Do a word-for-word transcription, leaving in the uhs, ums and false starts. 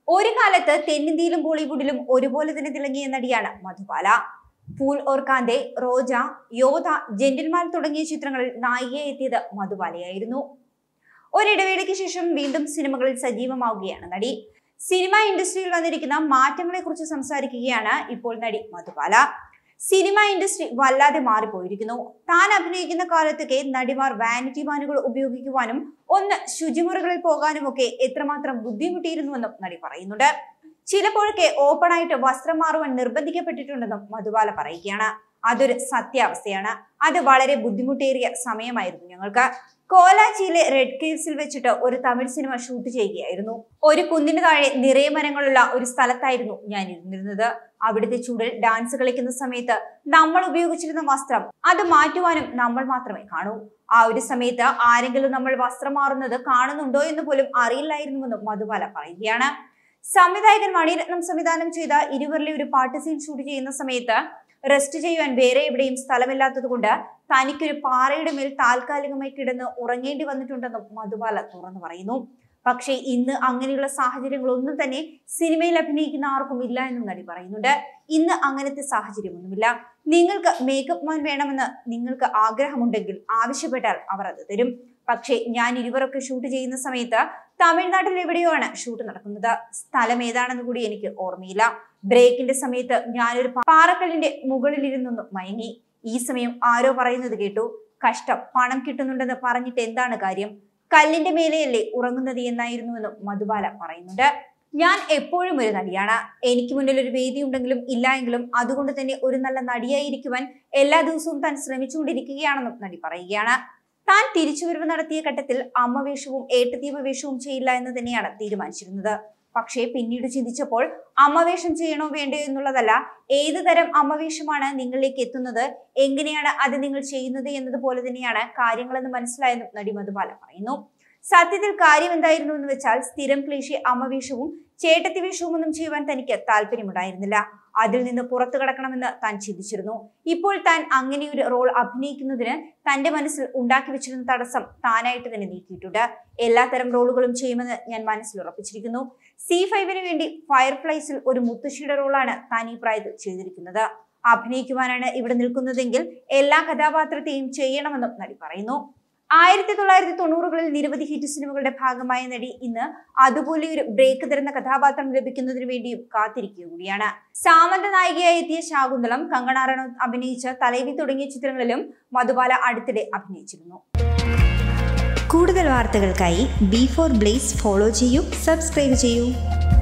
ഒരു കാലത്ത് തെന്നിന്ത്യയിലും ബോളിവുഡിലും ഒരുപോലെ തന്നെ തിളങ്ങിയ നടിയാണ് മധുബാല. ഫൂൽ ഓർ കാന്തേ, റോജ, യോധ, ജെന്റിൽമാൻ തുടങ്ങിയ ചിത്രങ്ങളിൽ നായികയായി എത്തിയത് മധുബാലയായിരുന്നു. ഒരിടവേളയ്ക്ക് ശേഷം വീണ്ടും സിനിമകളിൽ സജീവമാവുകയാണ് നടി. സിനിമ ഇൻഡസ്ട്രിയിൽ വന്നിരിക്കുന്ന മാറ്റങ്ങളെ കുറിച്ച് സംസാരിക്കുകയാണ് ഇപ്പോൾ നടി മധുബാല. സിനിമ ഇൻഡസ്ട്രി വല്ലാതെ മാറിപ്പോയിരിക്കുന്നു. താൻ അഭിനയിക്കുന്ന കാലത്തൊക്കെ നടിമാർ വാനിറ്റി വാനുകൾ ഉപയോഗിക്കുവാനും ഒന്ന് ശുചിമുറികളിൽ പോകാനും ഒക്കെ എത്രമാത്രം ബുദ്ധിമുട്ടിയിരുന്നുവെന്നും നടി പറയുന്നുണ്ട്. ചിലപ്പോഴൊക്കെ ഓപ്പൺ ആയിട്ട് വസ്ത്രം മാറുവാൻ നിർബന്ധിക്കപ്പെട്ടിട്ടുണ്ടെന്നും മധുബാല പറയുകയാണ്. അതൊരു സത്യാവസ്ഥയാണ്. അത് വളരെ ബുദ്ധിമുട്ടേറിയ സമയമായിരുന്നു ഞങ്ങൾക്ക്. കോലാച്ചിയിലെ റെഡ് കേവ്സിൽ വെച്ചിട്ട് ഒരു തമിഴ് സിനിമ ഷൂട്ട് ചെയ്യുകയായിരുന്നു. ഒരു കുന്നിന് താഴെ നിറയെ മരങ്ങളുള്ള ഒരു സ്ഥലത്തായിരുന്നു ഞാൻ ഇരുന്നിരുന്നത്. അവിടുത്തെ ചൂടിൽ ഡാൻസ് കളിക്കുന്ന സമയത്ത് നമ്മൾ ഉപയോഗിച്ചിരുന്ന വസ്ത്രം അത് മാറ്റുവാനും നമ്മൾ മാത്രമേ കാണൂ. ആ ഒരു സമയത്ത് ആരെങ്കിലും നമ്മൾ വസ്ത്രം മാറുന്നത് കാണുന്നുണ്ടോ എന്ന് പോലും അറിയില്ലായിരുന്നുവെന്നും മധുബാല പറയുകയാണ്. സംവിധായകൻ മണിരത്നം സംവിധാനം ചെയ്ത ഇരുവരിലെ ഒരു പാട്ട് സീൻ ഷൂട്ട് ചെയ്യുന്ന സമയത്ത് റെസ്റ്റ് ചെയ്യുവാൻ വേറെ എവിടെയും സ്ഥലമില്ലാത്തത് കൊണ്ട് തനിക്കൊരു പാറയുടെ മേൽ താൽക്കാലികമായി കിടന്ന് ഉറങ്ങേണ്ടി വന്നിട്ടുണ്ടെന്നും മധുബാല തുറന്നു പറയുന്നു. പക്ഷേ ഇന്ന് അങ്ങനെയുള്ള സാഹചര്യങ്ങളൊന്നും തന്നെ സിനിമയിൽ അഭിനയിക്കുന്ന ആർക്കും ഇല്ല എന്നും നടി പറയുന്നുണ്ട്. ഇന്ന് അങ്ങനത്തെ സാഹചര്യമൊന്നുമില്ല. നിങ്ങൾക്ക് മേക്കപ്പ് മാൻ വേണമെന്ന് നിങ്ങൾക്ക് ആഗ്രഹമുണ്ടെങ്കിൽ ആവശ്യപ്പെട്ടാൽ അവർ അത് തരും. പക്ഷേ ഞാൻ ഇരുവരൊക്കെ ഷൂട്ട് ചെയ്യുന്ന സമയത്ത് തമിഴ്നാട്ടിൽ എവിടെയോ ആണ് ഷൂട്ട് നടക്കുന്നത്. സ്ഥലം ഏതാണെന്ന് കൂടി എനിക്ക് ഓർമ്മയില്ല. ബ്രേക്കിന്റെ സമയത്ത് ഞാനൊരു പാറക്കല്ലിന്റെ മുകളിലിരുന്നൊന്ന് മയങ്ങി. ഈ സമയം ആരോ പറയുന്നത് കേട്ടു, കഷ്ടം, പണം കിട്ടുന്നുണ്ടെന്ന് പറഞ്ഞിട്ട് എന്താണ് കാര്യം, കല്ലിന്റെ മേലെയല്ലേ ഉറങ്ങുന്നത് എന്നായിരുന്നുവെന്നും മധുബാല പറയുന്നുണ്ട്. ഞാൻ എപ്പോഴും ഒരു നടിയാണ്. എനിക്ക് മുന്നിൽ ഒരു വേദി ഉണ്ടെങ്കിലും ഇല്ല എങ്കിലും അതുകൊണ്ട് തന്നെ ഒരു നല്ല നടിയായിരിക്കുവാൻ എല്ലാ ദിവസവും താൻ ശ്രമിച്ചുകൊണ്ടിരിക്കുകയാണെന്നും നടി പറയുകയാണ്. താൻ തിരിച്ചുവരവ് നടത്തിയ ഘട്ടത്തിൽ അമ്മവേഷവും ഏട്ടത്തീവ വേഷവും ചെയ്യില്ല എന്ന് തന്നെയാണ് തീരുമാനിച്ചിരുന്നത്. പക്ഷേ പിന്നീട് ചിന്തിച്ചപ്പോൾ അമ്മവേഷം ചെയ്യണോ വേണ്ടോ എന്നുള്ളതല്ല, ഏത് തരം അമ്മവേഷമാണ് നിങ്ങളിലേക്ക് എത്തുന്നത്, എങ്ങനെയാണ് അത് നിങ്ങൾ ചെയ്യുന്നത് എന്നതുപോലെ തന്നെയാണ് കാര്യങ്ങളെന്ന് മനസ്സിലായെന്നും നടി മധുബാല പറയുന്നു. സത്യത്തിൽ കാര്യം എന്തായിരുന്നു എന്ന് വെച്ചാൽ സ്ഥിരം ക്ലീശേ അമ്മവേഷവും ചേട്ടത്തി വേഷവും ഒന്നും ചെയ്യുവാൻ തനിക്ക് താല്പര്യമുണ്ടായിരുന്നില്ല. അതിൽ നിന്ന് പുറത്തു കടക്കണമെന്ന് താൻ ചിന്തിച്ചിരുന്നു. ഇപ്പോൾ താൻ അങ്ങനെ ഒരു റോൾ അഭിനയിക്കുന്നതിന് തന്റെ മനസ്സിൽ ഉണ്ടാക്കി വെച്ചിരുന്ന തടസ്സം താനായിട്ട് തന്നെ നീക്കിയിട്ടുണ്ട്. എല്ലാത്തരം റോളുകളും ചെയ്യുമെന്ന് ഞാൻ മനസ്സിൽ ഉറപ്പിച്ചിരിക്കുന്നു. സി ഫൈവിന് വേണ്ടി ഫയർഫ്ലൈസിൽ ഒരു മുത്തശ്ശിയുടെ റോളാണ് താൻ ഈ പ്രായത്തിൽ ചെയ്തിരിക്കുന്നത്. അഭിനയിക്കുവാനാണ് ഇവിടെ നിൽക്കുന്നതെങ്കിൽ എല്ലാ കഥാപാത്രത്തെയും ചെയ്യണമെന്നും നടി പറയുന്നു. ആയിരത്തി തൊള്ളായിരത്തി തൊണ്ണൂറുകളിൽ നിരവധി ഹിറ്റ് സിനിമകളുടെ ഭാഗമായ നടി ഇന്ന് അതുപോലെ ഒരു ബ്രേക്ക് തരുന്ന കഥാപാത്രം ലഭിക്കുന്നതിന് വേണ്ടിയും കാത്തിരിക്കുക കൂടിയാണ്. സാമന്ത നായികയായി എത്തിയ ശാകുന്തളം, കങ്കണ റണൌത്ത് അഭിനയിച്ച തലൈവി തുടങ്ങിയ ചിത്രങ്ങളിലും മധുബാല അടുത്തിടെ അഭിനയിച്ചിരുന്നു. കൂടുതൽ വാർത്തകൾക്കായി ബി ഫോർ ബ്ലേസ് ഫോളോ ചെയ്യൂ, സബ്സ്ക്രൈബ് ചെയ്യൂ.